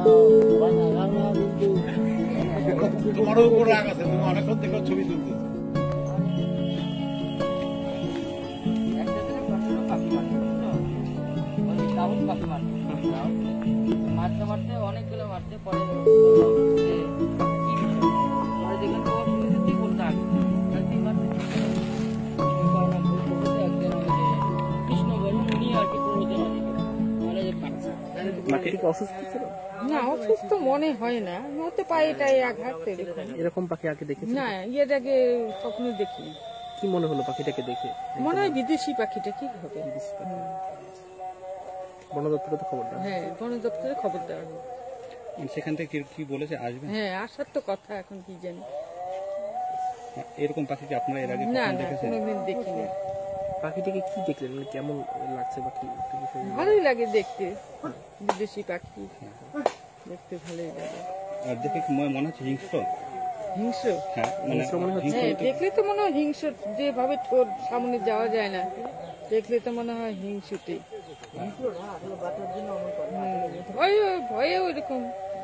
তোমারও উপর রাগ আছে, তুমি অনেকক্ষণ থেকে ছবি তুলতে। মারতে মারতে অনেকগুলো মারতে পরে কৃষ্ণ বলুন উনি আর কি অসুস্থ ছিল না, অসুস্থ মনে হয় না, হতে পায়ে এটাই আঘাত। এরকম পাখি আগে দেখেছি না, এটাকে কখনো দেখিনি। কি মনে হলো পাখিটাকে দেখে? মনে হয় বিদেশি পাখিটা কি হবে। বন দপ্তরে তো খবর দেওয়া? হ্যাঁ, বন দপ্তরে খবর দেওয়া হবে। সেখান থেকে কি বলেছে আসবে? হ্যাঁ, আসার তো কথা, এখন কি জানি। এরকম পাখি কি আপনারা এর আগে না না, কোনোদিন দেখিনি। পাখিটাকে কি দেখলেন, কেমন লাগছে? পাখি ভালোই লাগে দেখতে, বিদেশি পাখি দেখতে ভালোই লাগে। আর দেখে মনে হচ্ছে হিংস্র। হিংস্র? হ্যাঁ, হ্যাঁ, দেখলে তো মনে হয় হিংস্র। যেভাবে তোর সামনে যাওয়া যায় না, দেখলে তো মনে হয় হিংস্রটি। ভয়ে ওইরকম।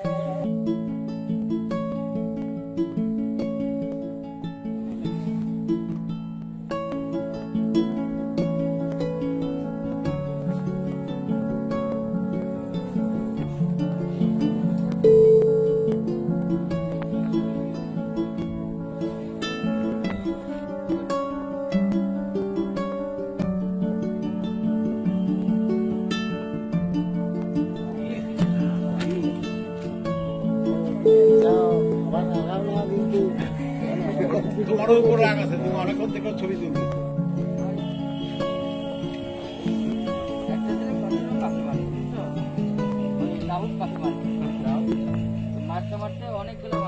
তোমারও উপর রাগ আছে, তুমি অনেকক্ষণ থেকে ছবি তুলতে। মারতে মারতে অনেকগুলো